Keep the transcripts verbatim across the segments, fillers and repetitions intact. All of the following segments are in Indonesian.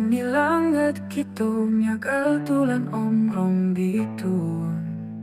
Ni langit kito nyagal tulan omrong bitun.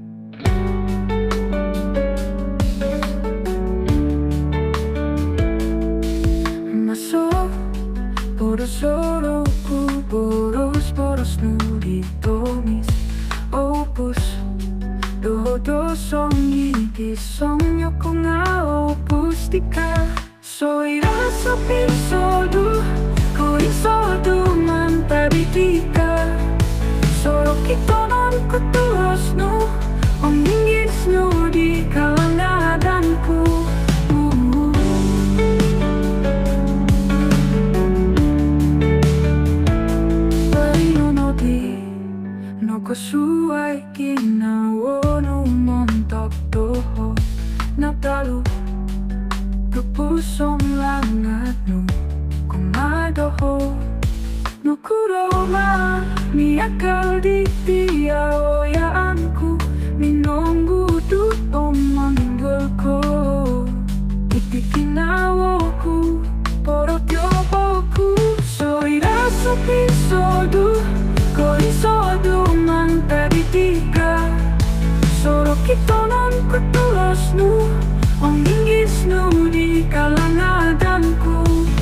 Masuk boros ku boros boros nu ditumis opus do do song iki song yoko nga opus tika soy rasa pinsodu ko isodu manta bitika soro kito non kutuos nu om ingis nu di kalangadanku. Kosuai kinawo no montok toho natalu Kupusong langat no kumadoho No kuroma miyakal di tiyaoyaanku Minonggu dutong manggulko Itikinawo ku porot yoboku Soy rasa pisodu Ko isodu manta ditika Soro kito non kutulos nu Om ingis nu di kalangadanku.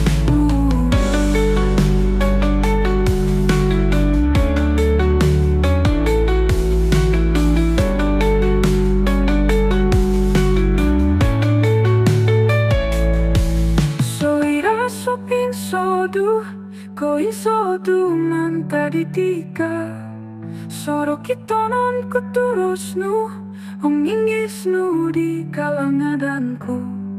Soy raso pinsodu Ko isodu manta ditika Soro kito non kuturus nu Om ingis nu di kalangadanku.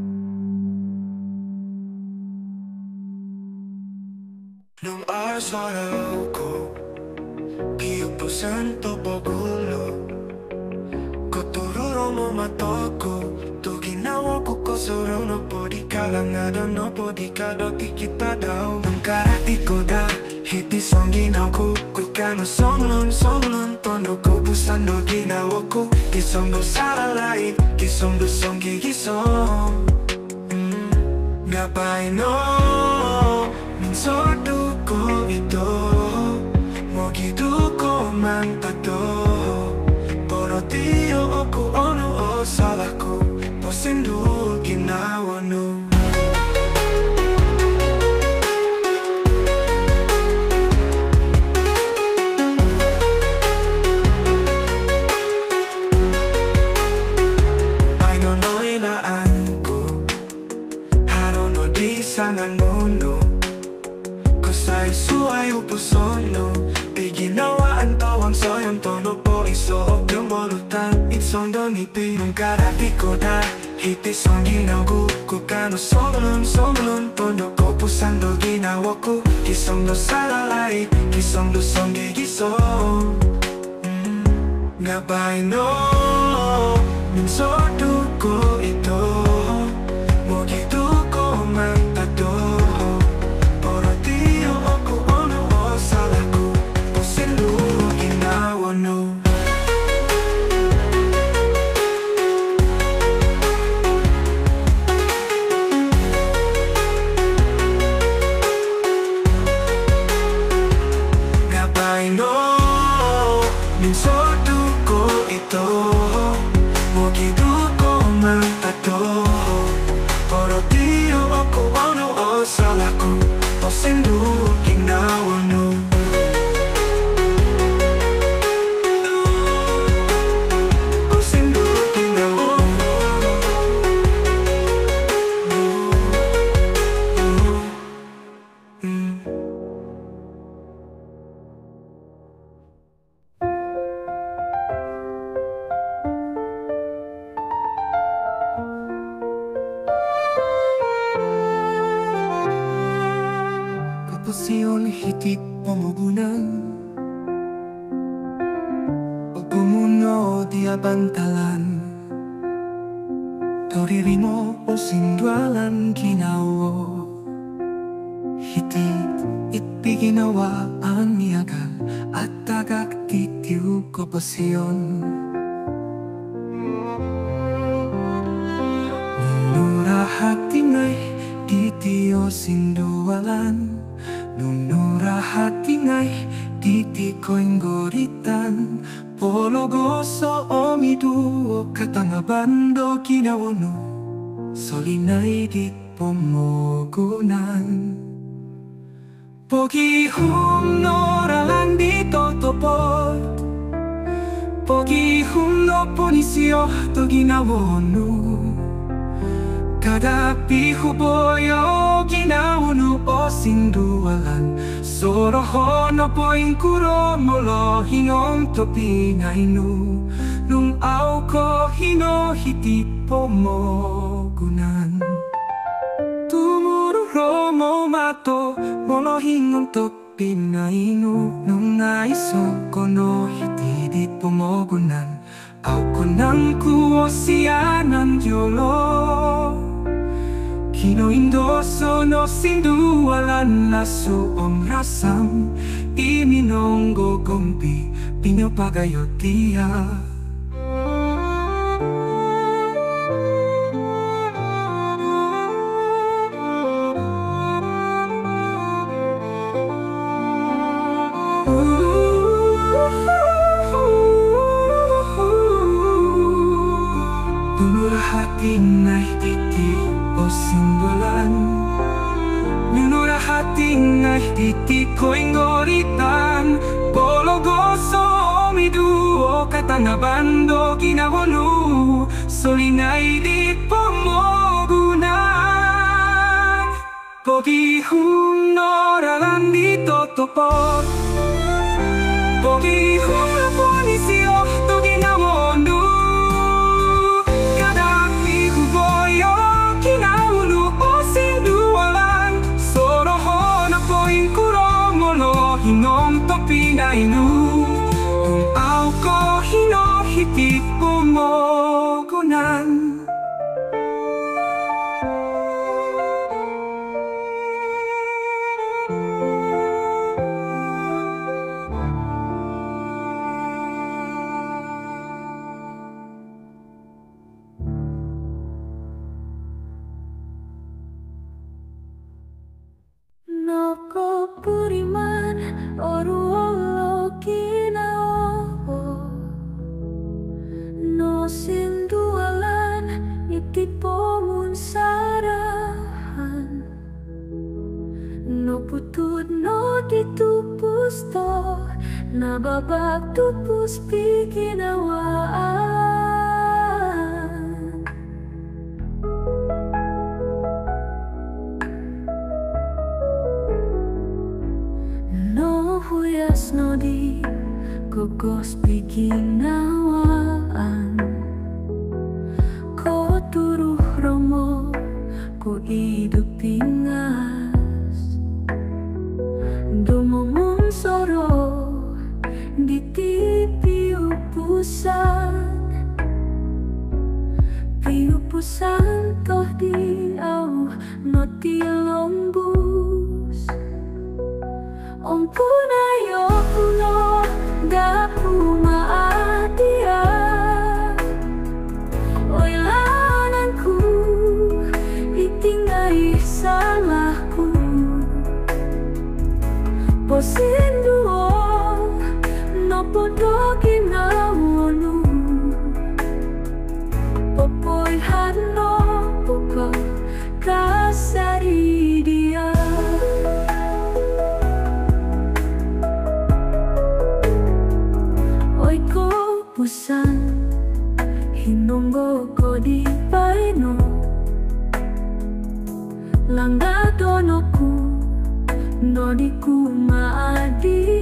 Nung araw ko Kiupusan to pagulo Kotoro mo matoko To ginawa ko kosoro no po di kalangadan no po di kadoki kita daw Nung karati ko da Hiti song ginaw ko Kukano song lon song lon Tono ko pusan no ginawa ko Kisong no saralait Kisong do song gigisong Ngapay no Minsodu ko ito Mogidu ko man tato Pero tiyo ko ono o salah ko Posindu ginawa no Ay no no ilaan ko Haro no di sangan mundo Kusay suay upusono Di ginawaan tawang soyong tono po Isoob yung bolutan Itsong donipi Nung karati ko da Hiti song ginaw ko Kukano somlon somlon Tono ko pusan do ginawa ko Kisong do salalay Kisong do song gigisong Ngabay no Minsodu ko ito Mogidu ko man tato Pero tiyo ako ono o salah ko Posindu ginawa no Ngabay no Minsodu ko ito Mogidu ko man tato Pero tiyo ako ono o salah ko Posindu ginawa no Posindu ginawa Kapasyon hitik pumugunan Pagpumuno di abantalan Toririmo o sindwalan ginawo Hitit itpiginawa ang miyagal At tagak titiw ko pasyon Nunurahatimay titiyo sinduwalan Nunurahatimay nai Titi koing goritan Pologoso omidu Katanga bando kinawonu Solinay di pomogunan Pogi hum noralan di totopor Pogi hum no ponisio to ginawonu Kada pihu boyo ginawonu o sindualan Soroho no poing kuro molo hinom to pingainu Nung au ko hino hiti pomogunan Tumuru romo mato molo hingon to pingainu Nung aiso kono hiti di pomogunan Au konang ku osianan yolo Kino indoso no sindualan laso om rasam Iminonggo gompi pinyo pagayotia Dulur hati nai titi o simbolan Dulur hati nai titi koing goritan Pologoso omidu o katanga bando kinawonu Solinay di pomogunan Pogi hum noralan di totopor Pogi hum no ponisio to ginawonu Kada pihu boyo kinawonu o sindualan Soroho no poing kuro molo hinom to pinainu Nung au ko hino hiti pomogunan Noko puriman oru olo kinao No sindualan iti pomun sarahan No putud no ditupus to Nababag tupus pikinawaan Huyas no di kukos pikinawaan Ko turuh romo ko hidup pingas Dumumum soro di tipi upusan Piupusan toh di au no tilombus Om punayo puno dapu maatia Oy lananku itingay salahku Posinduo no podo ginawonu Popoy hano puko kasari dia Pusan hinonggo ko di paino Langga donoku no di ku maadi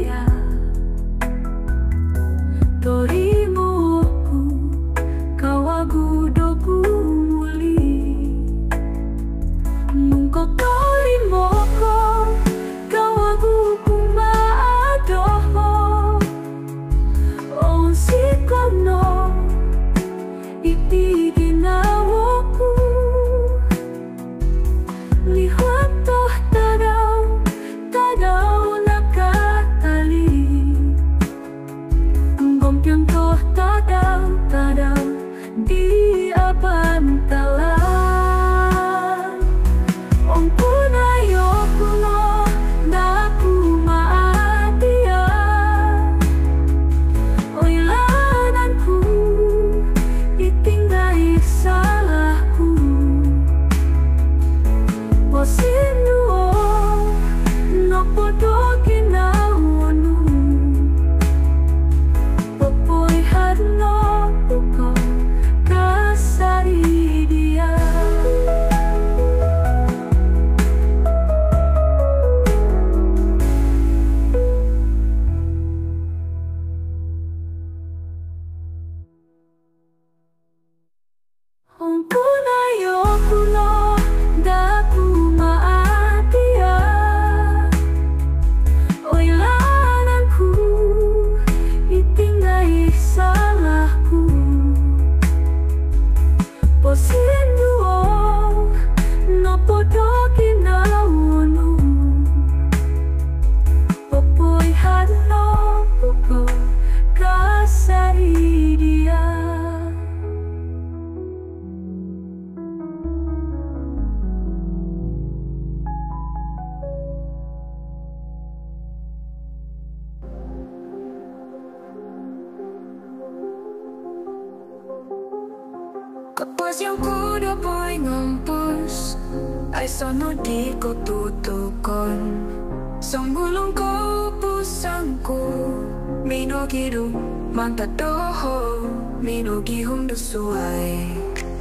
Oras yang kuda po'y ngampus ay sono di ko tutukon. Sanggulong ko pusangku minogiru mantadoho minogihong dusuay.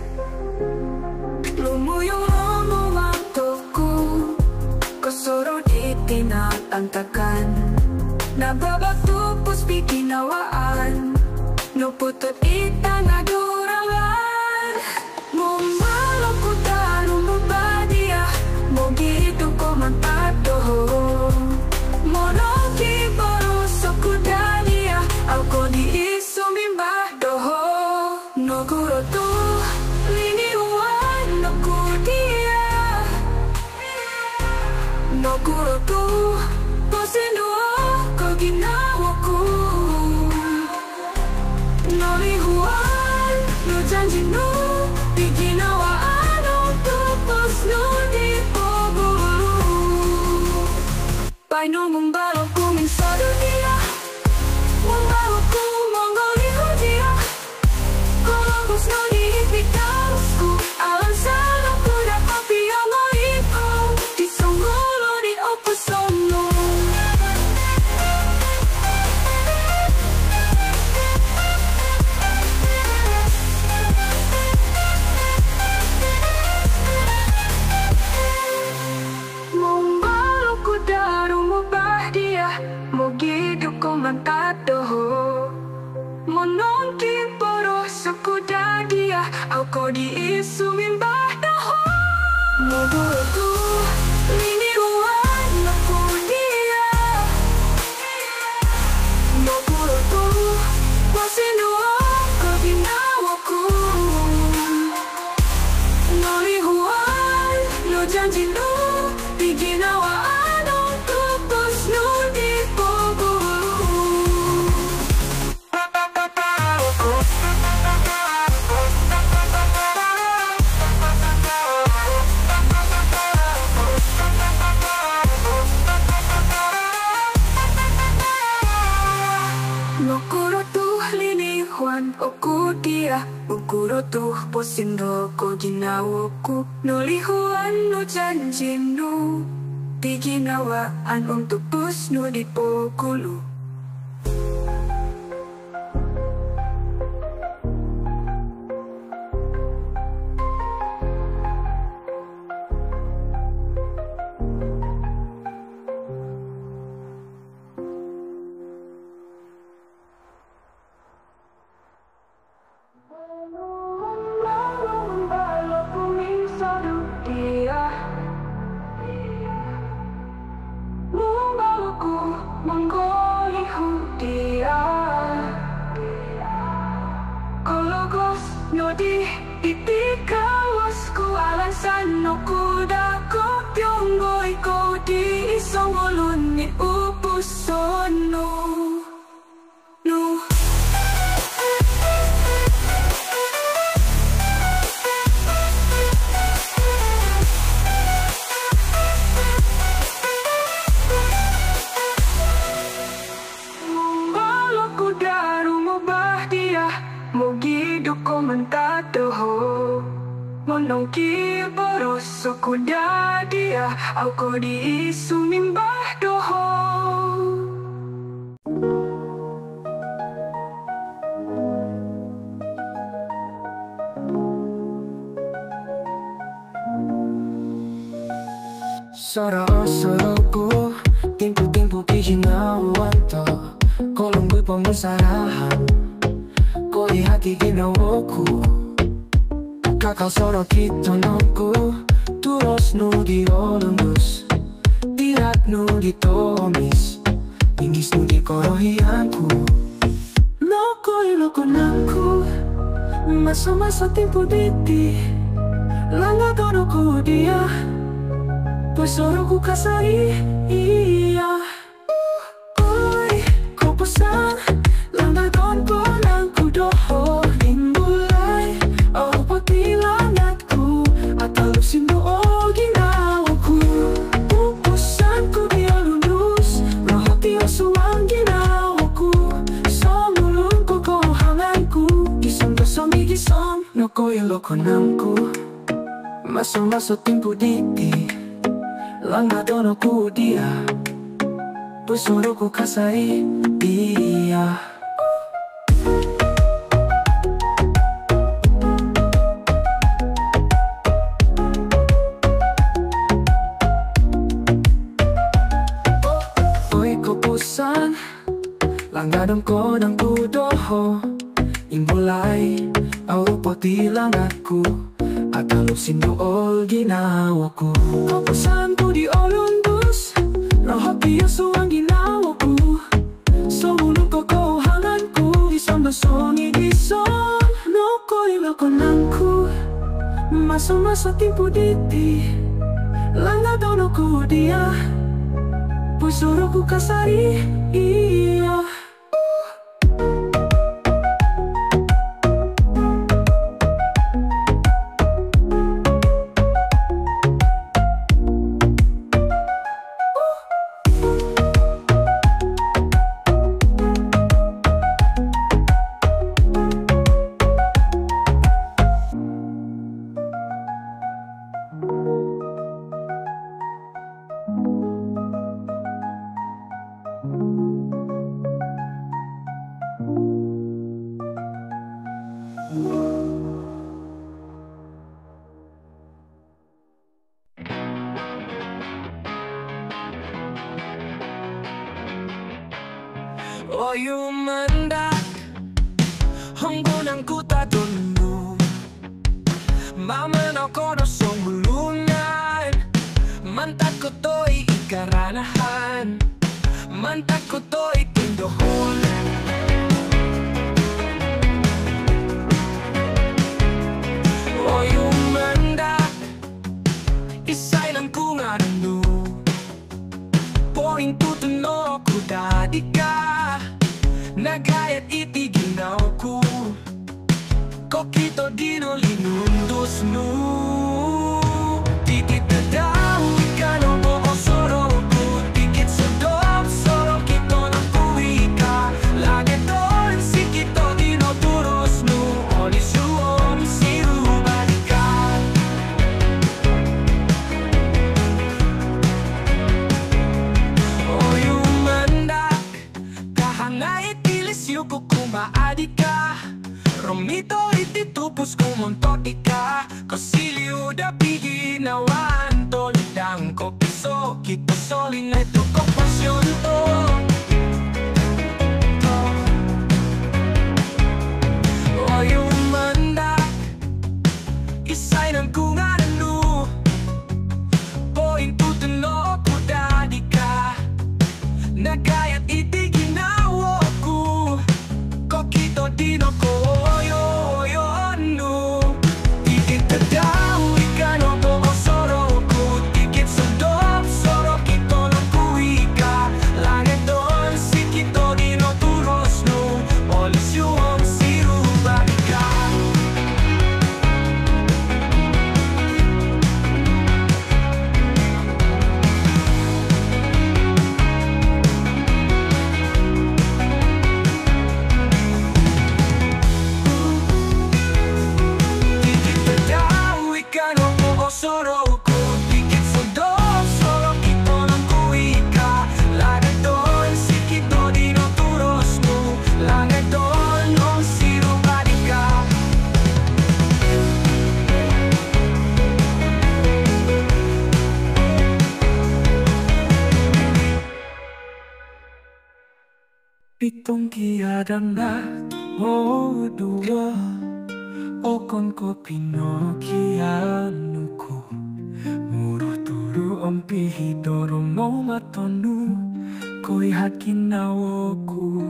Lumuyong homo ang toko kasoro di tinatantakan. Nababatupos biginawaan nuputot itangadurangan. Mumalok ko taro mo ba diya mo gito ko mantadoho. Monoki boroso ko daniya ako di isumimba doho. Noguro to liniwan no ko diya. Noguro to posinduo ko ginawa ko. Nolihuan no janji no di ginawaan ang tupos no di pagulu. Paano mong balok ko minsado diya mong balok ko monggoliho diya. Kolobos no di ipitalos ko alam sana ko na papiyo mo iko di songgulo di oposono. Mantadoho monongki boroso ko dadia ako di isumimba doho. Mobuto liniruan ako dia. Mobuto pasinuo ko ginawa ko. Nolihuan no janji no di ginawaan ang tupos no di pagulu. Nokuro tuh linihuan oku dia. Ukuro tuh posindo ko ginawaku. Nolihuan no janji no di ginawaan untuk pus no di pagulu. Di itikawasku alasan no kuda ko pyonggoy ko di isongolun ni upusono no. Mumbalo kuda rumubah dia mogido ko mantadoho monongki boroso ko dadia ako di isumimbah doho. Soro-soroku timpu-timpu ginawan to kolong gue pemusarahan koi hati ginawaku. Kakal soro kita noku turos nu di olembus tirat nu di tomis ingis nu di korohianku. Nokoi loko naku masa-masa timpu diti langa tonoku dia pesoroku kasari iya. Oi kau pesan langa tonko nangku doho limbulai oh patilangatku atau lusindo oh ginawaku. Pupusanku dia lulus rohati osuang ginawaku. Somulungku ko hanganku gisong gosong igisom no ko iloko namku maso-maso tempo diti langa dono ku dia pusoro ku kasai dia. Oi ko pusan langadong ko ng pudoho imbulay au poti langatku akalo sinuol ginawa ko kapusan po di olundus rahapi aso ang ginawa ko so ulong ko kohangan ko isang basong igison no ko iloko nangku maso-maso tempo diti langado no ko dia pusoro ku kasari iya. O yumandak hanggunang kuta dunu mamanaw ko na sumulungan mantak ko to'y ikaranahan mantak ko to'y tindohon. O yumandak isay lang kung ano poing tutuno ko dadi ka nagayat iti ginaw ko kokito dino linundus nu tikit na daw ikano mo o soro ko tikit sa dom soro kito ng kuwi ka lagi doon si kito dino turos nu olis yung sirubalikan. O yung mandak kahangay yuko kumaadi ka romito iti tupos kumontot ika kosiliu da piginawan tolidang ko piso kito solin na ito ko pasyon to. O yung mandak isay ng kunganu poing tutuno ko dadi ka nagayat iti ginawa kokito dino ko oyo oyo anu tikit na daw ikano ko o soro ko tikit sa dop soro kito lang kuwi ka langit doon si kito dino turos no olis yung sirubalikan. Soro ko tikit sa dom soro kito ng kuwi ka langit doon si kito dino turos mo langit doon on sirubalikan. Pitong kiadang na o dua okon ko pinokianu ko muro turu ompi hidoro mo matonu koi hakin nawoku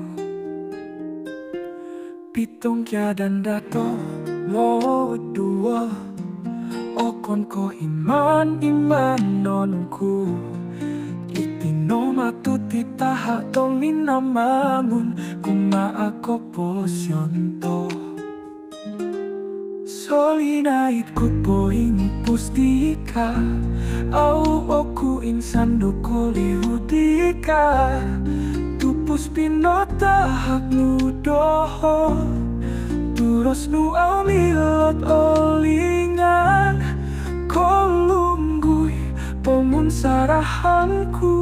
pitong kiadan dato mo dua okon ko iman iman nonku itino matuti taha tolin namangun kuma ako posyon to. Solinait ko poing pustika au oku insan doko liudika tupus pinota hak nudoho Terus nu au milot olingan kolunggui pomun sarahanku.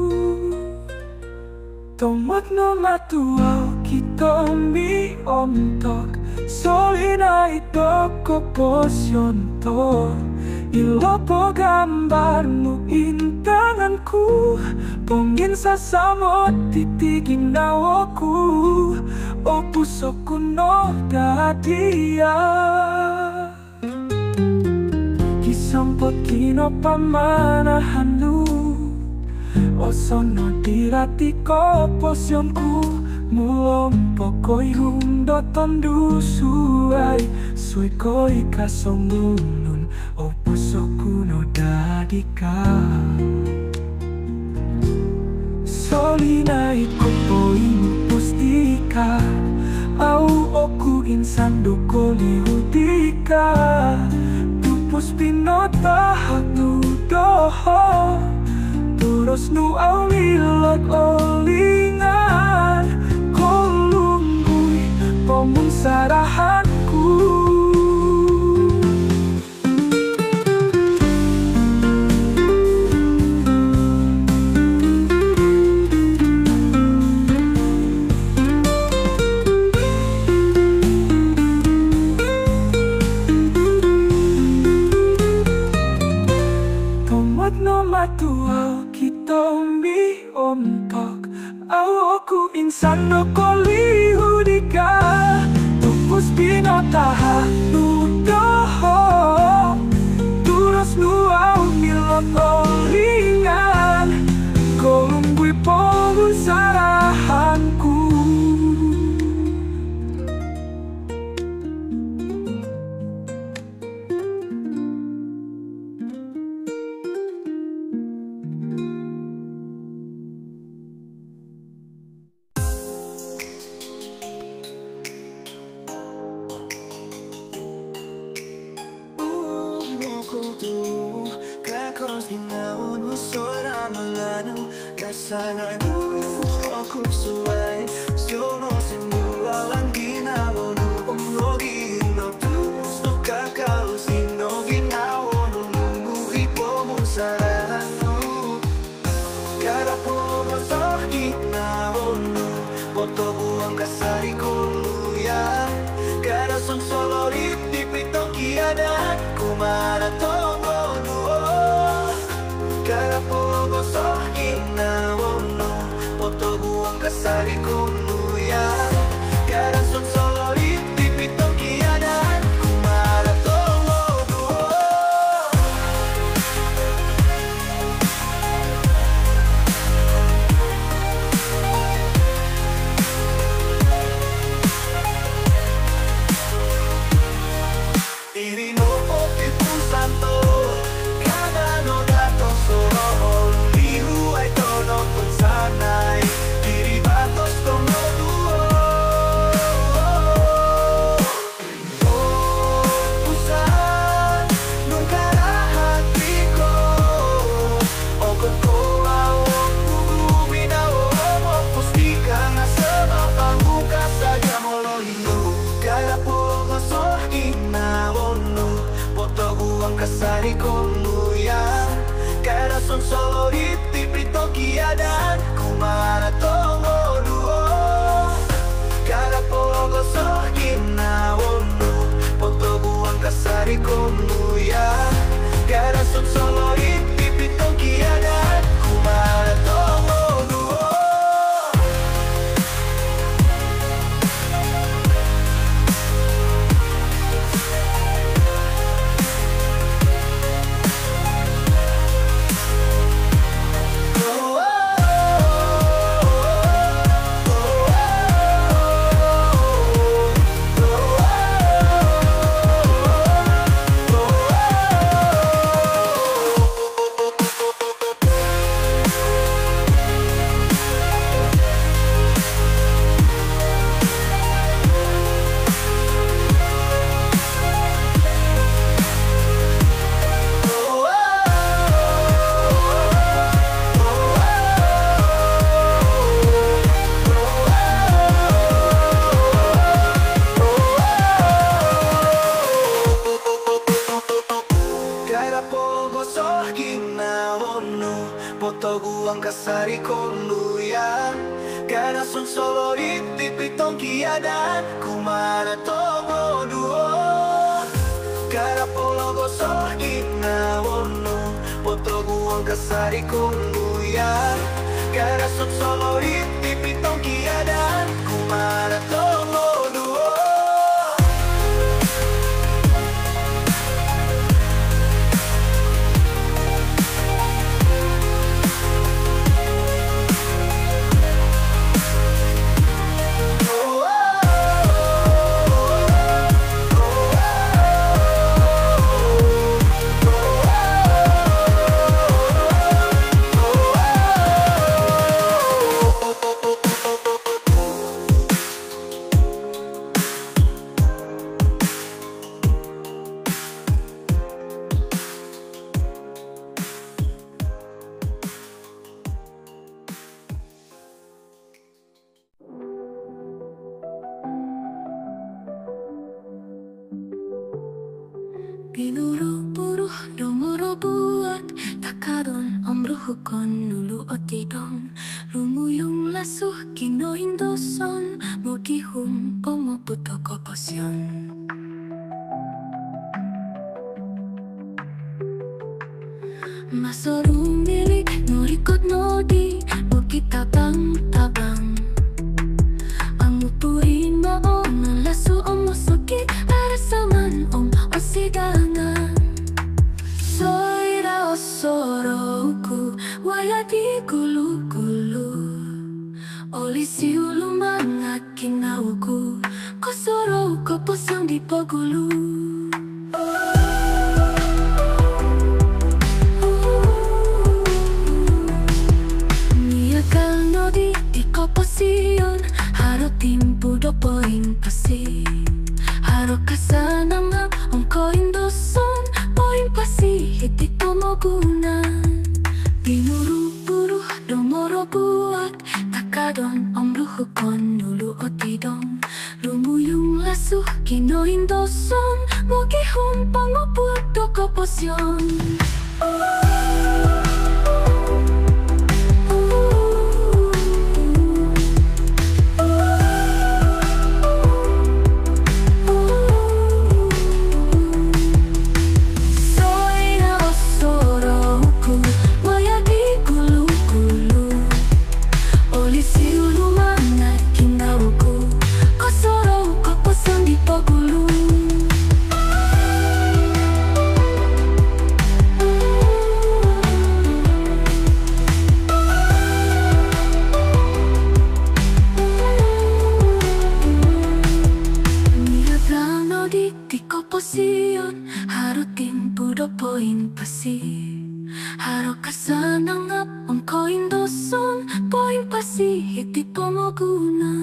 Tomat no matuau kita mi omtok solina itoko posyonto. Ilopo gambarmu intanganku pongin sasamot titigin nawoku. O pusoku no dadia kisampot kino pamanahanmu. O sono dirati ko posyonku mulom pokoi hundo tondu suai sui koi kasongulun. O pusoku no dadika solina iko poin pustika au oku insan dukoli hudika. Tupus pinota hatu doho terus nu au milot olingan kolunggui pomun sarahanku. No matuau kita mi omtok au oku insan no koli hudika. Tupus pinotaha nudoho terus nu au milot olingan kolunggui pomun sarahanku. Kakos ginaon mo sora malano kasanay mo ako suway siono simula lang ginaon mo umlogi no tus no kakao sino ginaon mo lumuhi po mo sarano kada po mo sa ginaon mo boto buang kasari ko luya kada son solo riti pito kiadat kumara tongo kada pogo sa ginaon mo boto buang kasari ko luya kada son solo riti pito kiadat kumara tongo Iri no Espiritu Santo kada no dato solo olihu ay tono kun sanay diri batos como duo. Oh pusan nunca hati ko o kon ko awong bumina o mo pustika nga sa mapamuka sa gamolino kada po ginaon mo boto buang kasari ko luya kada son solo riti prito kiadan kumara tongo duo kada pogo so ginaon mo boto buang kasari ko luya kada son solo riti prito kiadan kumara tongo duo. Oh, oh, oh, oh. Karason solo iti pitong kiadan kumara tomo duo Karapologo so inawono potro guong kasari kunguyan Karason solo iti pitong kiadan kumara tomo duo Pinuro-puruh domoro buat takadon omruhukon nulu otidong Rumuyung lasuh kino indoson Mugihum pomo puto koposyon Masoru milik norikot nodi Mugi tabang-tabang Amupuhin maong nalasu omosoki Arasaman om osidangan Soira osoroku Wayadi gulu-gulu Oli siulu mangaking nauku Kosoro koposong di pogulu Niakal nodi di koposion Haro timpu do poin pasi Haro kasananga ongko indoson Poin pasi hiti tomo guna Pinuru-puruh domoro buat Takadon omruhukon nulu otidong Rumuyung lasuh kino indoson Mugihum panguput do koposyon Haro timpu do poin pasi Haro kasanangap ongko indoson Poin pasi hiti pomo guna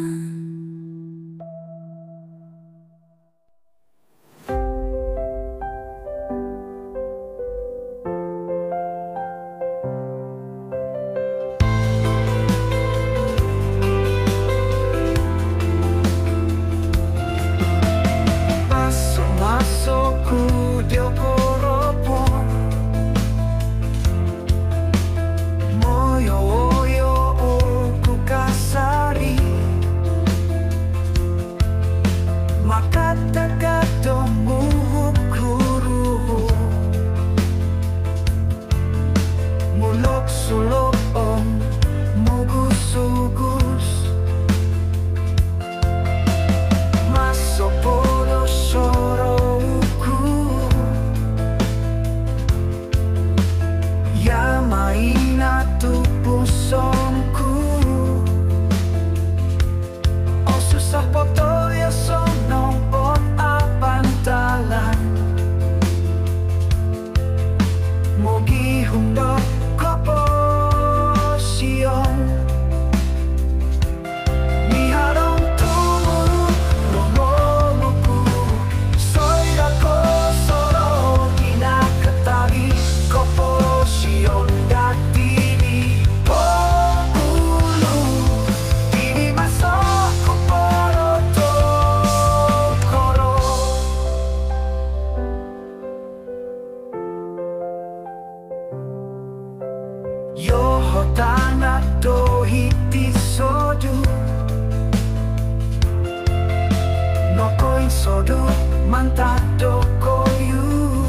mantado koyu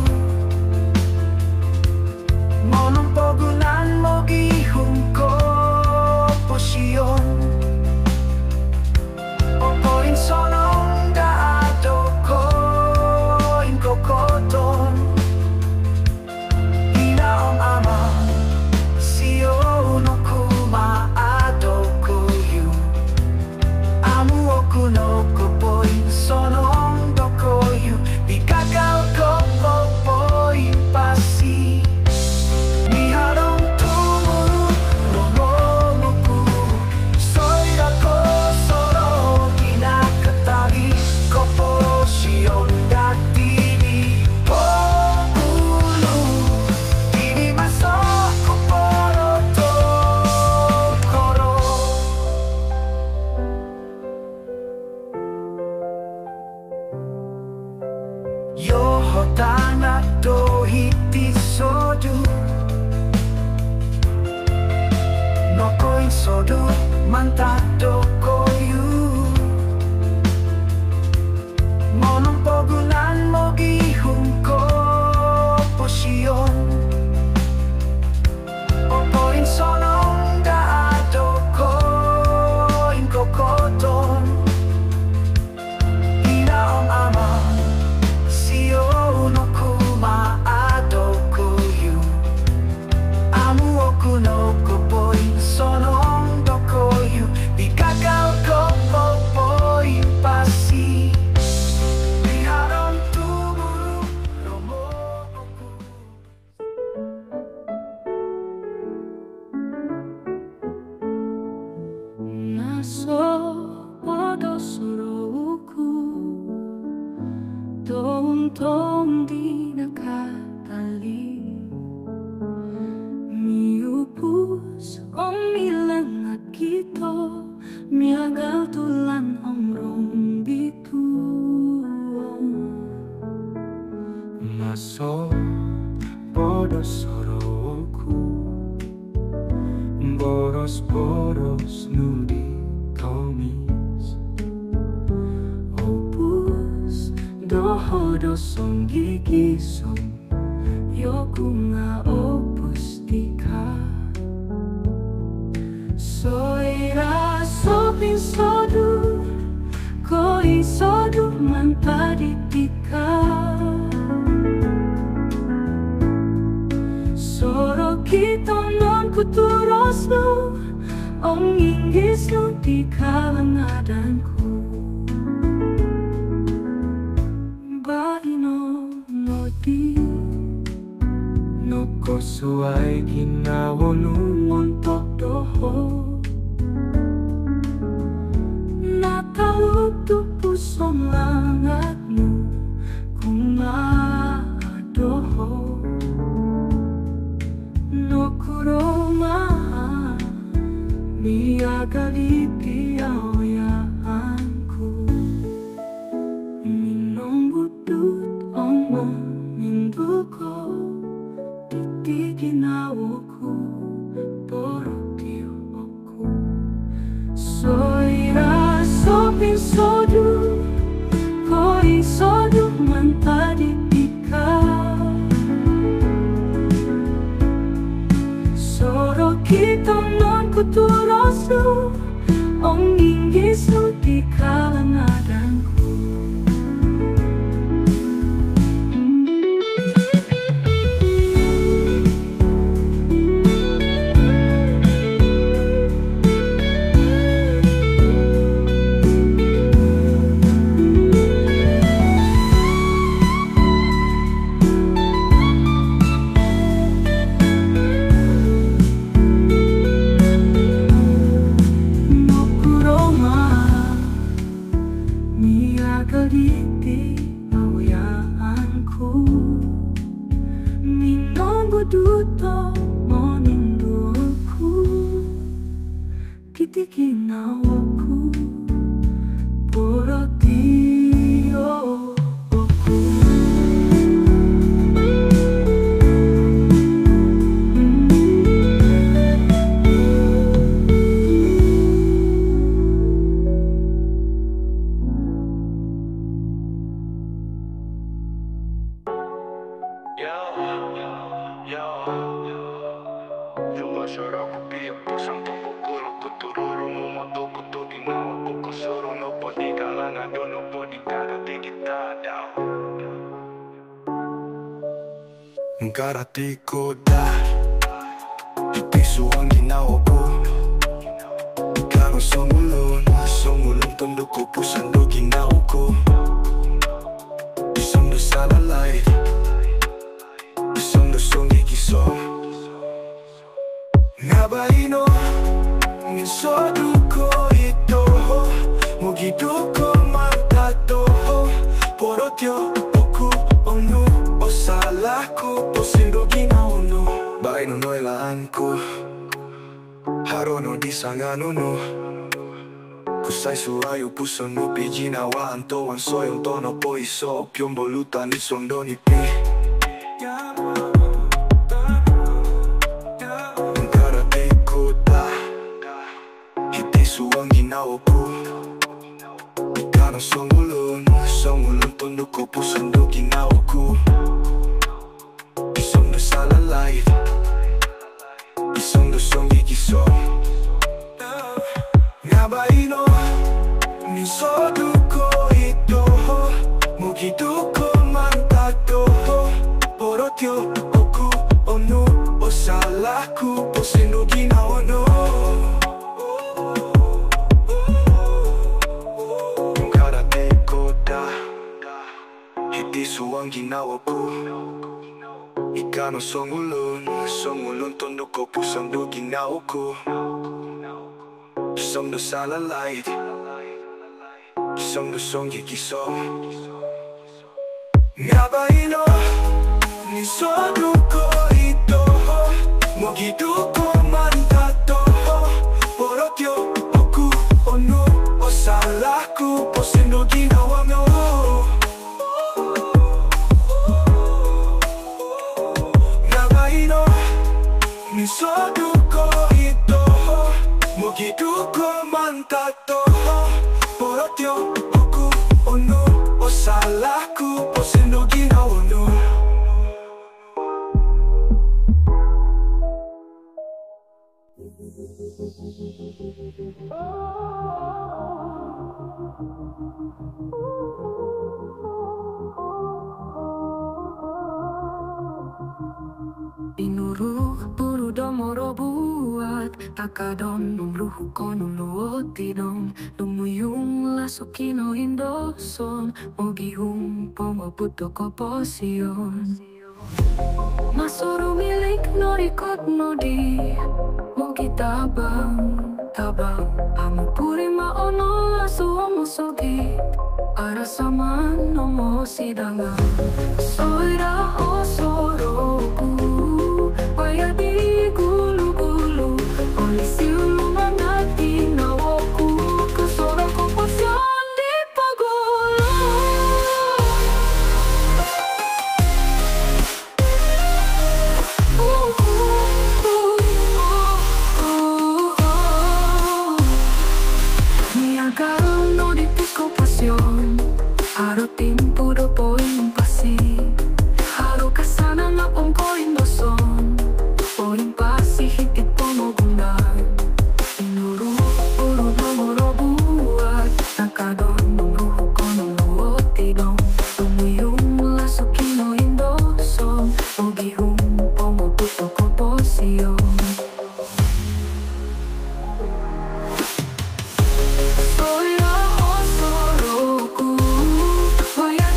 monong pogunan mo gihung ko posyon opoin sonong daado ko in kokoton inaong ama siyo no kuma ado koyu amu okuno kopoin sonong do koyu bikakaw ko popoin pasi miharong tumuru romomuku soy ako solo kinakatagi koposyon datini populu ini masok koporo to koro Yoho tanah do hiti sodu No koin sodu mantado koyu Monong pogunan mo gihung ko posyon Opoin sonong daado ko in kokoton Inaong ama siyo no kuma ado koyu amu okuno kopoin sonong do koyu bikakaw ko popoin pasi biharon tumuru romo oku Naso podo suruhku Tong-tong di nakatali Miupus om milangat kito Miagal tulan om rombitu Maso podo soroku boros-boros nudi komis Opus doho dosong gigisong Yoku nga opus dika Soira sopin sodu Koi sodu mantaditika Soro kito non kuturos no Om inggis no di kalangadanku Baino no di no kosuai kinawolun Montok doho Nakautup pusong langatmu Kung maadoho No kuroma Miagaliti aoyaanku Minong budut oma minduko Titi ginawoku Porokio oku Soira sopin sodu Koi sodu mantadipika Soro kito non kuturosu Om inggisu di kalangadanku Karate koda Pisu ang ginawa ko Karong sumulon Sumulon tondo ko Pusando ginawa ko Isang do sa lalay Isang do song ikiso Nga ba ino Nginsodo ko ito Mugido ko magtato Porotyo Oku Onu Osala ko Posindo ginawa no Bakay nunoy laan ko Harono di sangano no Kusay suayo puso no pi ginawaan to ang soyong tono po iso Pyong bolutan isondo ni pi Ang karate ko da Hindi suwang ginawa ko Kanang songulon Songulon tondo ko pusondo ginawa ko Isong do sa lalay Isong do song ikiso Nga ba ino Nisodo ko ito Mugido ko mantato Porotyo Oku Onu Osala ko Posindo ginawa no Yung karate ko da Hindi suwang ginawa ko Ika no songulon Songulon tondo ko Pusando ginawa ko Isang do sa lalay Isang do song ikiso Nga ba ino Nisodo ko ito Mugido ko mantato Porotyo Oku Onu Osala ko Posindo ginawa mo Nga ba ino Nisodo ko ito Mugido ko mantato Porotyo Oku Onu Osala ko Posindo ginawa no Inuruh buru domoro buat Takadon numruhu kono luoti dong Lumuyung lasukino indoson Mogihung pomo puto koposion Masoro milik norikot nodi Mogi tabang, tabang Amo puri maono lasu omo sogi Ara saman omo sidangan Soira o soroku Waya di gulu-gulu Oli siulu manati nawoku Kesora komposyon di pagulo uh, uh, uh, uh, uh, uh. Niagara no di pisco pasyon Aro timpo do poin pasi Haro kasana nga pongkoin doson Poin pasi hitit pomogundan Inuru uru nomoro buat Nakadon numruhu kono luoti dong Tumuyung lasukino indoson Ogihung pomo puto komposyon Soira o soroku Waya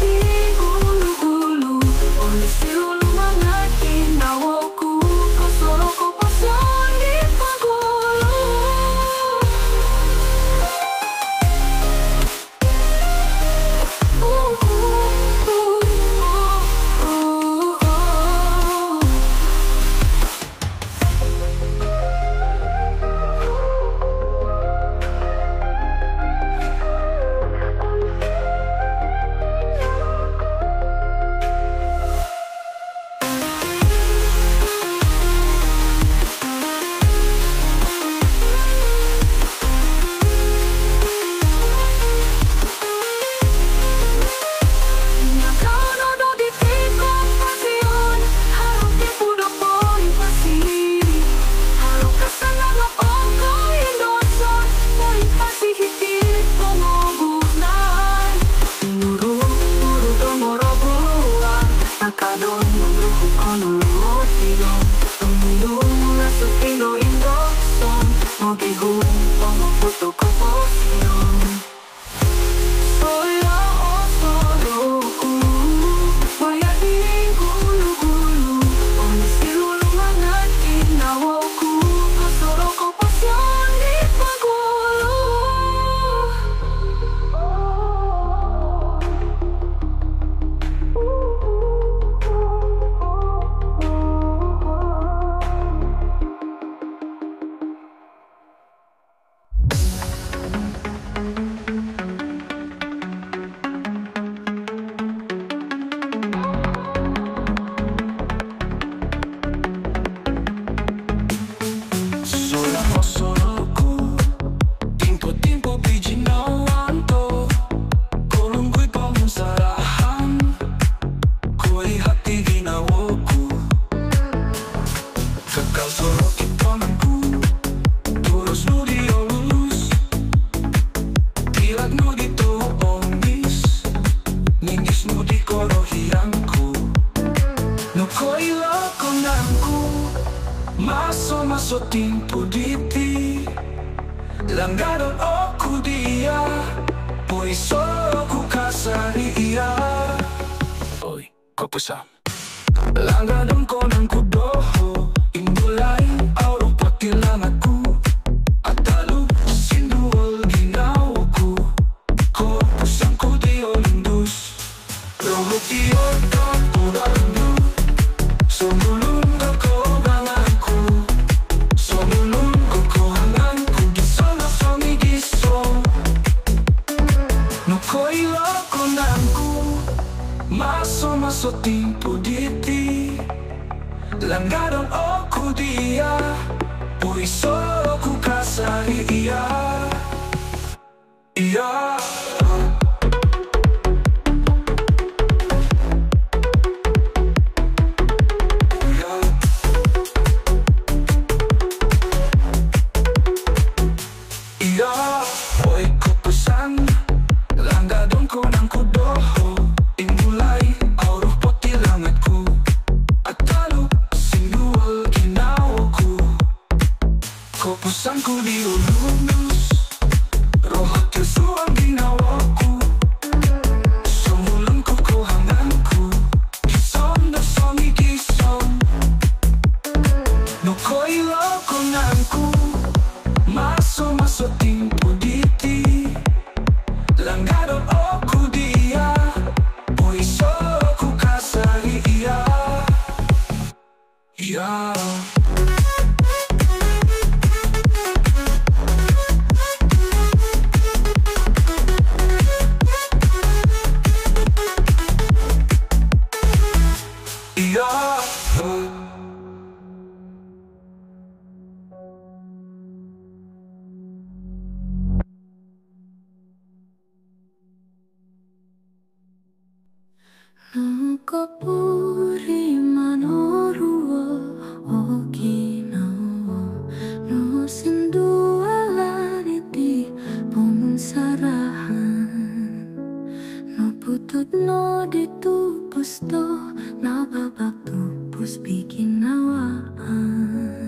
Kopusang Langgadong ko ng kudoho Imbulay auro patilangatku Atalo sinduol ginawa ko Kopusang ko di olindus Roho tiyo don purarandu Sumulun ka ko ganganku Sumulun ko ko hanganku Gisolo songi giso Nukoi loko nangku Maso maso timpo diti Langgadong oku dia Pui solo ku kasari iya Iya Iya Oi kopusang Langgadong ko ng kudoho Imbulay auro patilangatku Atalo sinduol ginawa ko Kopusang ko di ululus Roho tiyo ang ginawa ko Sumulong ko ko hanganku Gison na songi gison Nukoi loko nangku Maso maso timpo diti Langgadong oku dia Pui solo ku kasari iya Iya Iya Nukopuri manoruo Okinawa No sindualaniti Pungsarahan No putut no ditupus to Na babak tupus bikin nawaan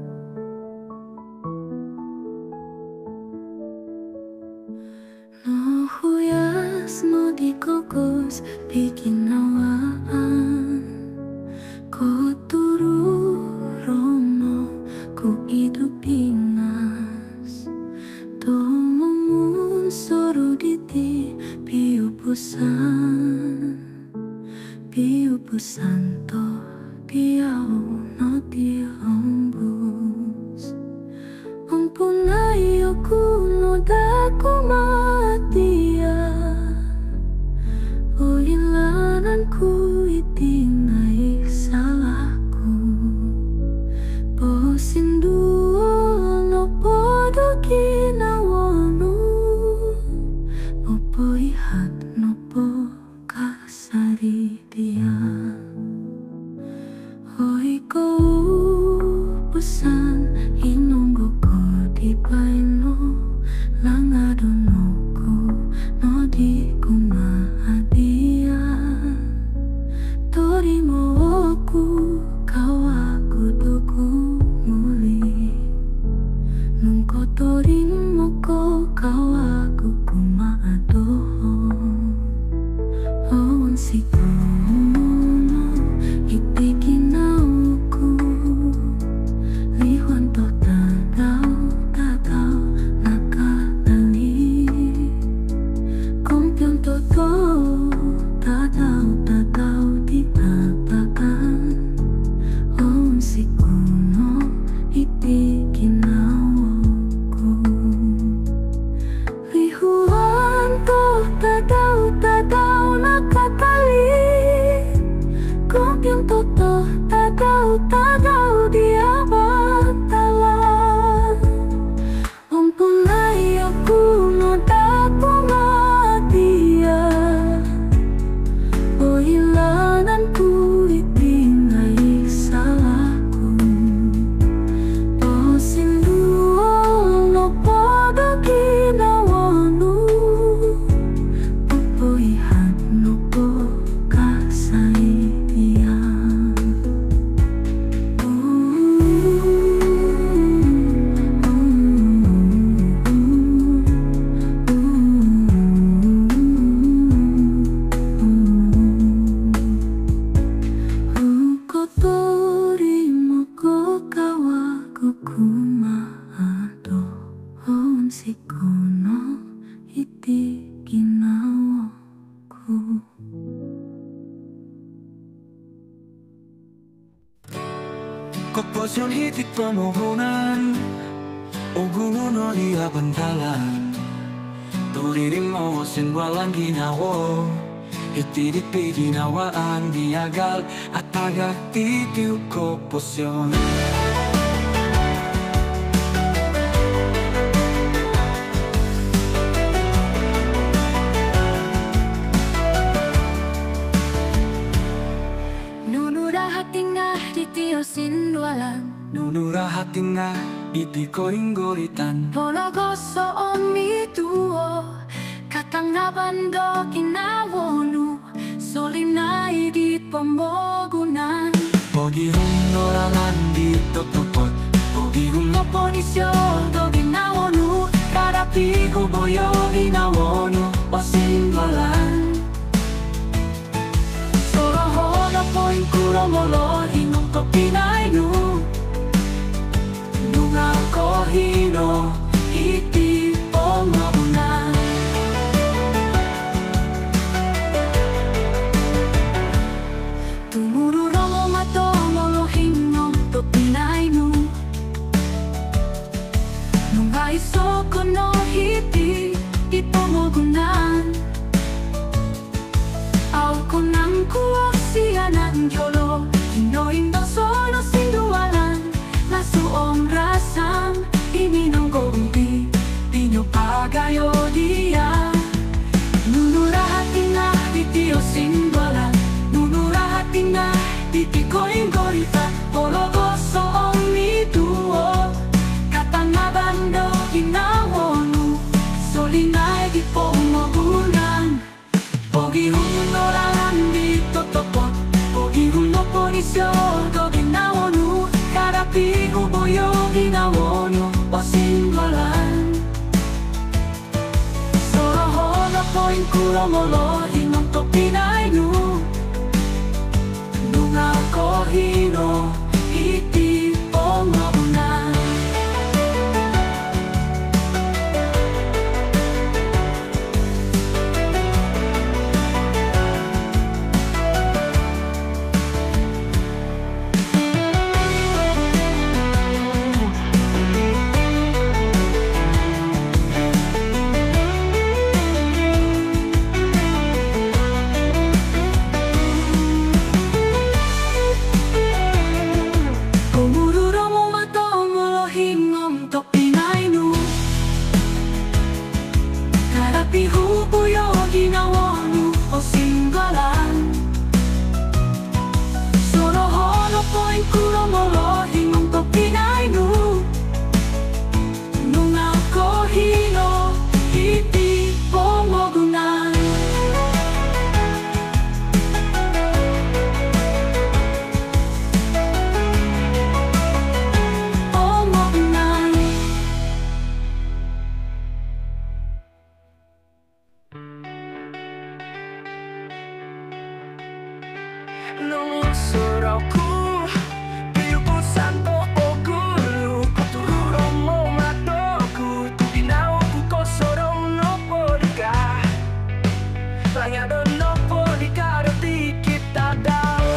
No huyas no dikokos bikin nawaan Ko turu romo ku idupingas Tomomun soru diti piupusan Piupusan to piau no diombus Ampunai aku no daku matia O ilananku itingai salahku Po sinduol no podo kinawanu No po ihat no po kasari dia iti ginawaku. Kopos yon hitik pemohonan Ogunguno dia bendalan Turiring mo sin walang ginawa Iti di ginawaan diagal At tagak titiw kopos yon. Nunura hati nga iti ko inggoritan Pologoso omi tuo Katang nabando kinawonu Solina idit pembogunan Pogihum norangan di totopot Pogihum no ponisyo do ginawonu Karapi ko boyo ginawonu Pasinggalan Soroho no poin kuromolo Hinong to pinaynu Nunga ko hino iti pembogunan Tumururo mo mato molohingom to pinaynu Nunga isoko no hiti ipombogunan Au kunang kuok sianan yolo Hinoindo solo sindualan Nasuong rasam iminong gombi Dino pagayo dia Nunura hati na ditio sindualan Nunura hati na ditiko inggorita Pologoso omi tuo Katang nabando ginawonu Solinay di pomogunan Pogihum norangan di totopot Pogihum no ponisyo do ginawonu Karapi ko boyo ginawonu Pasinggalan Soroho no poin kuromolo Hinong to pinaynu Nunga ko hino iti pembogunan Nung surauku Piuku santo ogulu Koturo mo matoku Tubinaw ko sorong no podika Langado no podika Roti kita daw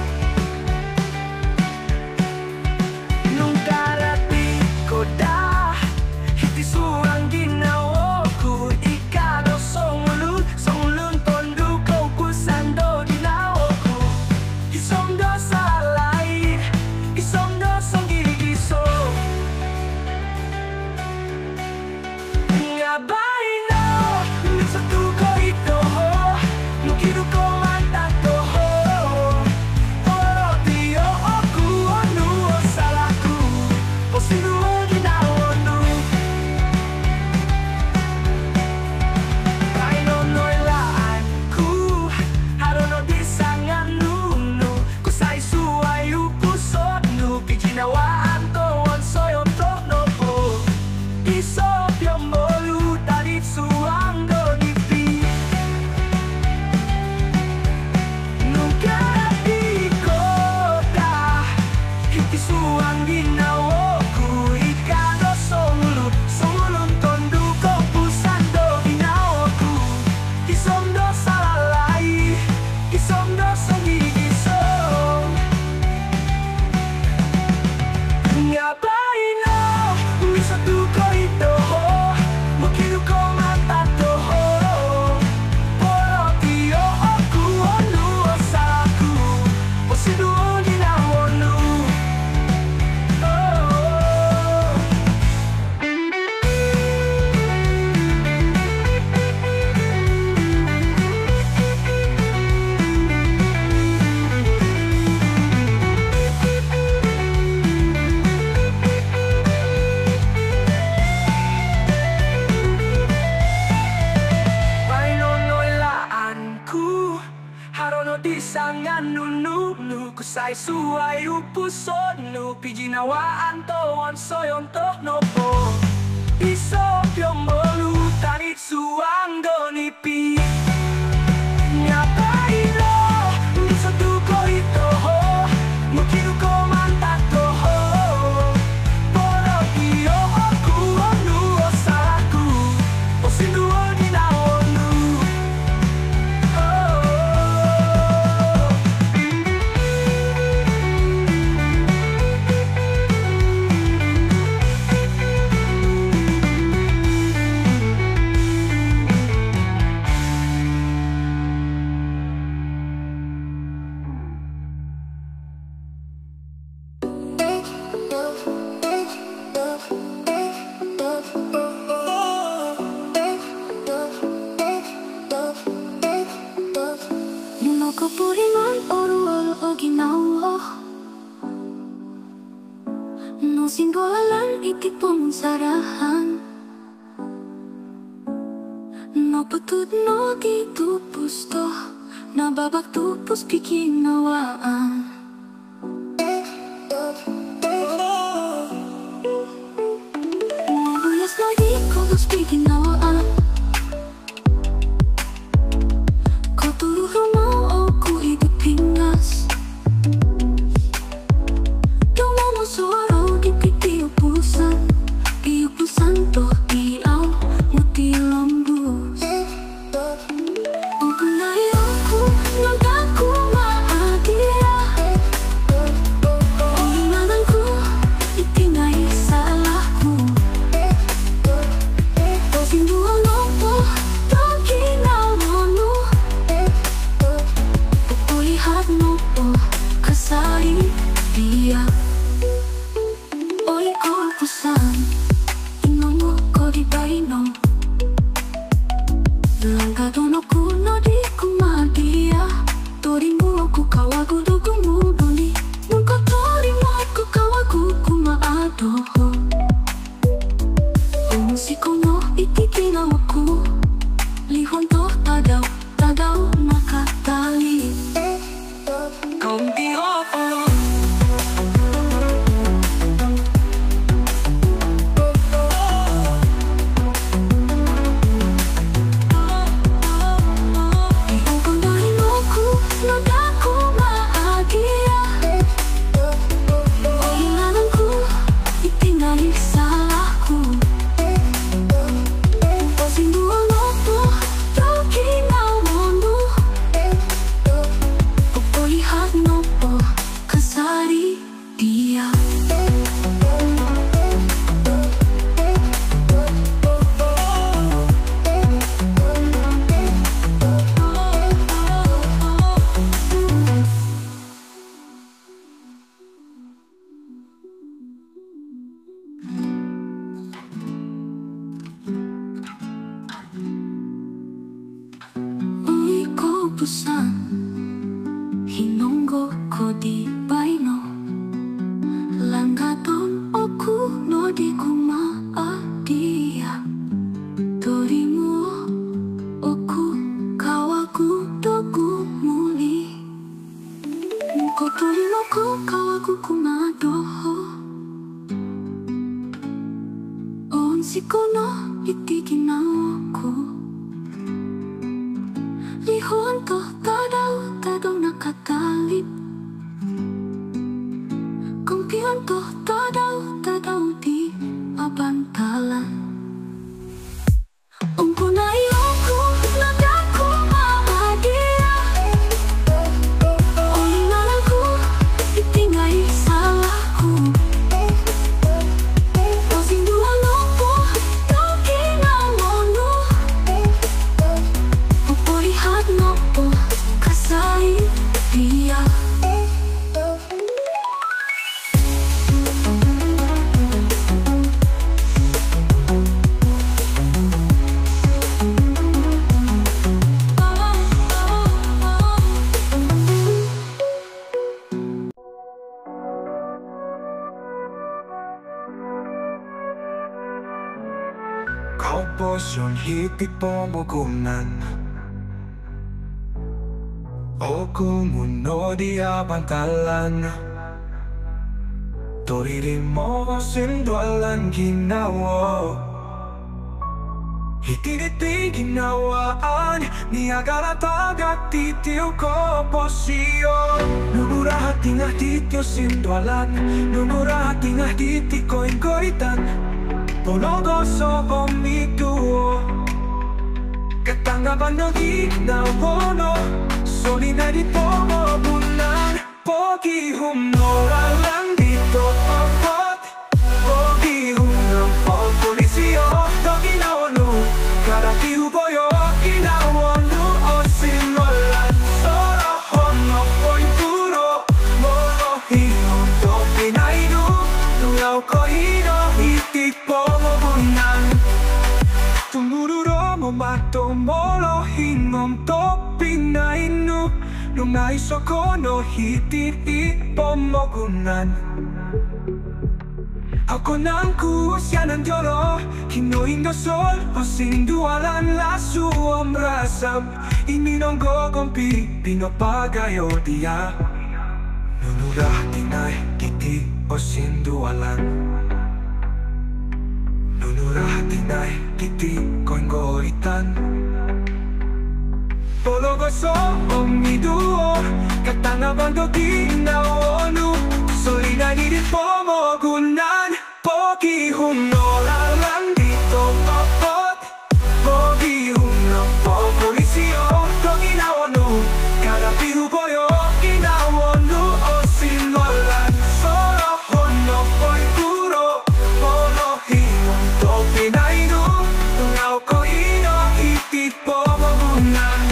Nung karati ko da Hiti surang ginawaku Ikado songlun Songlun tondu ko kusando ginawaku sangan nunu kusay suay upusod no pijinawaan toon soyon tok nopo iso pyombolu tanit suang donipi ngapailo miso duko ito ho mukiru ko mantato ho poro iyo oku onu osaraku osinduo ni naonu Puringan oru-oru oginawa no singgolan itik pungsarahan no putut no ditupus toh na babak tupus pikinawaan no buyas no dikogos pikinawaan kau turuh rumah Pingas Tumo mo suaraw di pitiupusan Iupusan to ilaw Muti lambus Upunay ako Nagdaku maadia Olinganan ko Itingay salahku Osinduan ako Taginamono Lihat mo po kasari dia Oy ko pusan Inomo ko di baino Langkado no kuno di kumadia Torimu aku kawagu dugu mudoni Nungko torimu aku kawagu kumaado Umusiko no itikina aku Lihon to tadaw tadaw nakatali Kong di opo Iupundahin ako Nagdaku maagia Olinganan ko Itingay salahku Osinduan ako Taginamono Lihat no po kasari dia Uy ko pusan Hinonggo ko di baino Langgaton oku no di kumaadia Torimu oku kawaku dogu muli Muko torimo ko kawaku kumadoho Onsiko no itikinaoku Lihon to tadaw tadaw nakatalip Kumpiyon to tadaw tadaw di abantalan Umpunay ako nagdaku maadia Olinganan ko itingay salahku Osinduan ako taginamono Lihat no po kasay dia Kaupos yung higit pomogunan O kumuno dia pantalan Toriri mo sindualan ginawa Itiniti ginawaan Niagara tagak titiyo ko posisyon Numura tingah titiyo sindualan Numura tingah titi ko ingoitan Pologo so omituo Katanggapan no ginawono Solina di pomo bulan Pogi humnora lang dito Pagpot Pogi humnang pagpulisyo Togi na wano Karati huboyo Inawano o sinolan Sora hono ko'y puro Moro hinong to pinayno Nungaw ko hino Itipo mo bunan Tumururo mo mato Moro hinong to pinayno Nungaw soko no Itipo mo bunan Ako nang kuusya ng Diyolo Kinoing gasol O sindualan laso ang rasam Ininong gogompi Pinapagayo diya Nunurah tinay kiti O sindualan Nunurah tinay kiti Ko'y goitan Pologoso o miduo Katangabando ginawono Solina nidit pomogunan Pogi humnora lang dito papot Pogi humnang populisyo Togi na wano Karapi huboyo Inawano o sinolan Soro hono ko'y puro Polo hinong to pinayno Tungaw ko ino Itit pomogunan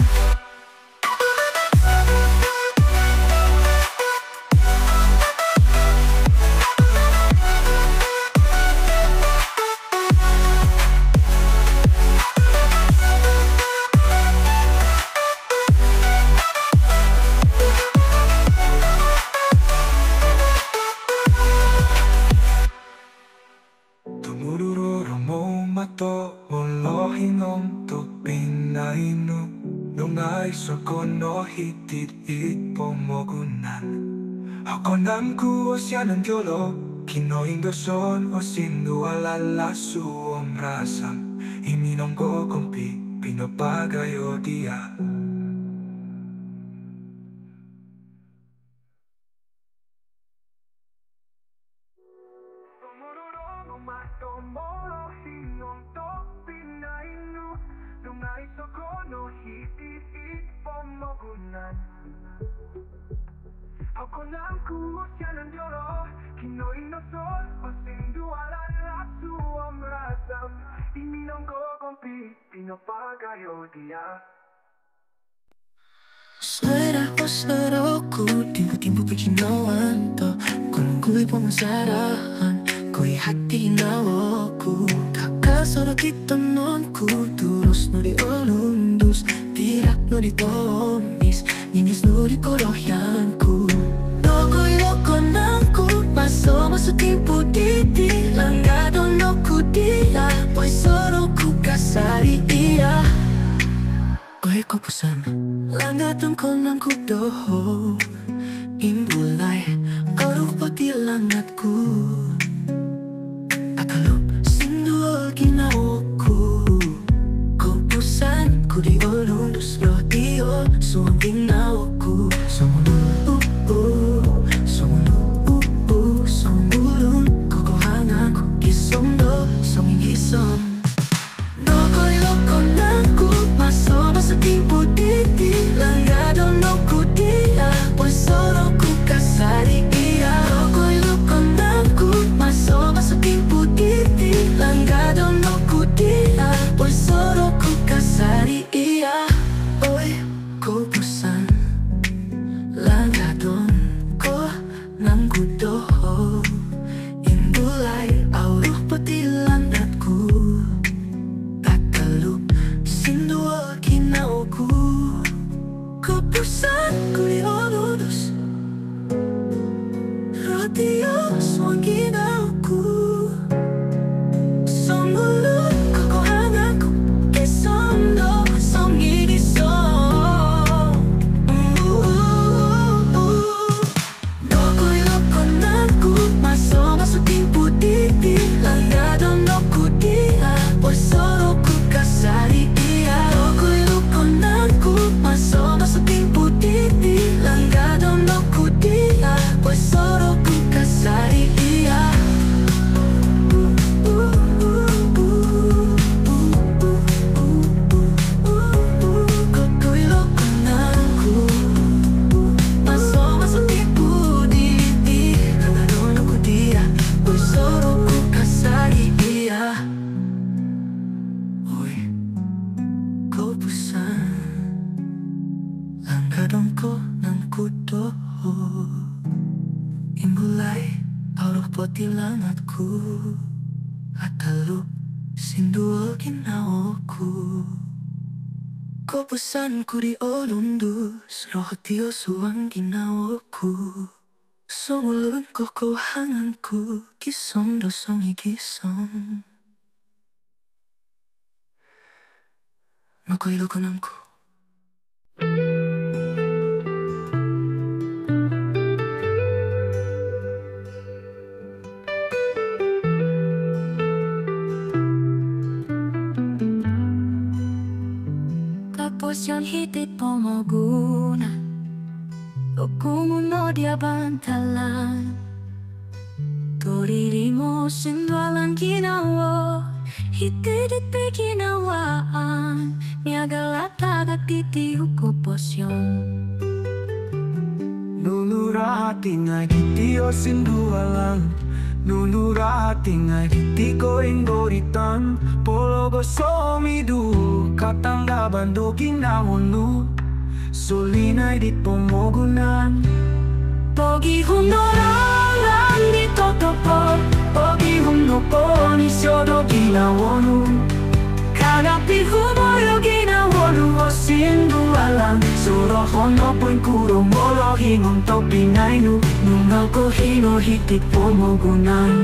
Hinong to pinayno Nungay soko no hitit it pomogunan Ako nang kuusya ng Diyolo Kinoing gason o sinduala laso ang rasam Iminong gogompi pinapagayo diya Ako nang kuusya ng Diyolo Kinoing nasol O sindualan laso ang rasam Iminong gogompi Pinapagayo diya Suara suaraku Tiba-tiba berjinauan to Kung ku'y pumasarahan Ku'y hati nawaku Kakak suara kita nonku Terus no di olundus Tirak no di tomis Ningis no di korohyanku Loko'y loko nangku Paso masuk timpu titi Langgado no ku dia Boy soro ku kasari iya Ko'y kopusan Langgadong ko nangku doho Imbulay Karuk pati langatku Akalup sindual ginawaku Kopusan ku di olundus loh dio Suang ginawaku Sumulu uh uh Sumulu uh uh Sumulun Kokohangan ku gisom do Songing gisom Loko'y loko nangku Paso sa timpo titi Langgado no ku dia Boy solo ku kasari iya Loko'y loko nangku Paso sa timpo titi Langgado no ku dia Boy solo ku kasari iya Boy kopusan ko ng kuto Imbulay aruh potilangatku Atalu sinduol ginawaku Ko pesanku di olundus Roh tio suang ginawaku Sumulun ko kuhanganku Kisong dosong igisong Makoy lukunanku Tapos yung hitit mo maguna O kumuno dia bantalan Toriri mo sinwalang ginawa Hititit pe ginawaan Niagalatagat titiyo ko posyon Nunurati nga gitiyo sindualang Nunurati nga gitiko inggoritan Pologo somidu Katangga bando ginawonu Solinay dit pomogunan Pogi humnoralang di totopo Pogi humnopo ni syodo ginawonu Kanapi humoyo ginawonu o sindualang Surohon opo'y kuro molo hingon to pinaynu Nungaw ko hino hitik pomogunan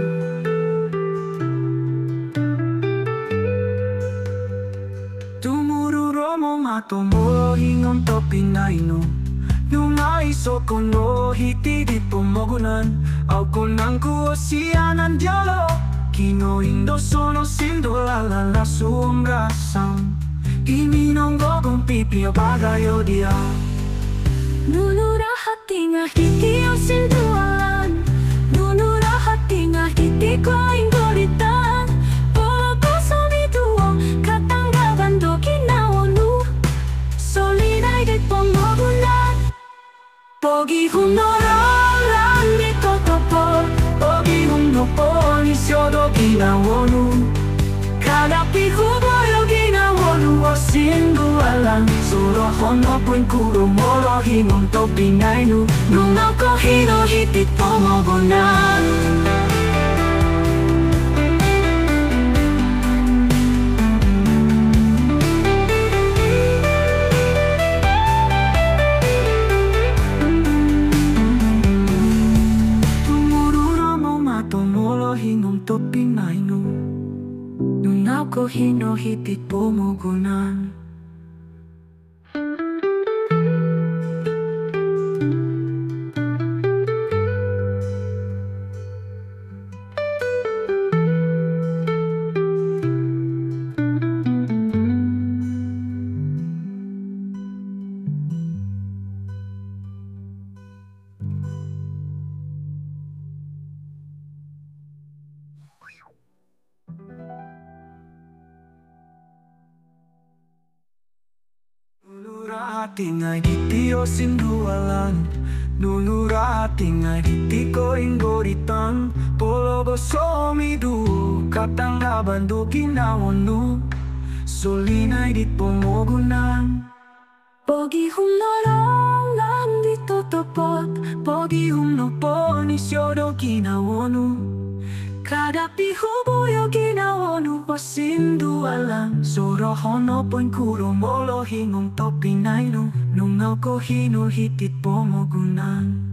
Tumururo mo mato molo hingon to pinaynu Nungaiso ko no hitidit pomogunan Au konang ko sianan dialo Kino indo sono sindolala la sumrasang Iminong gogong pipio bagayo dia Nunura hati nga hitiyo sindualan Nunura hati nga hiti ko inggoritan Pologo somiduo Katangga bando ginawonu Solinay dit pomogunan Pogi humnoralang di totopo Pogi humnopo ni syodo ginawonu Kadapi huboyo ginawonu o sindualang Surohon opo'y kuro molo hingon to pinaynu Nungaw ko hino hitit pomogunan Tumururo mo mato molo hingon to pinaynu Nungaw ko hino hitit pomogunan Nunurati nga gitiyo sindualan Nunurati nga gitiko inggoritan Pologo somidu Katangga bando ginawonu Solinay dit pomogunan Pogi humnoralang di totopot Pogi humnopo ni syodo ginawonu Kadapi huboyo ginawonu o sindualang Surohon opo'y kuro molo hingon to pinaynu Nungaw ko hino hitit pomogunan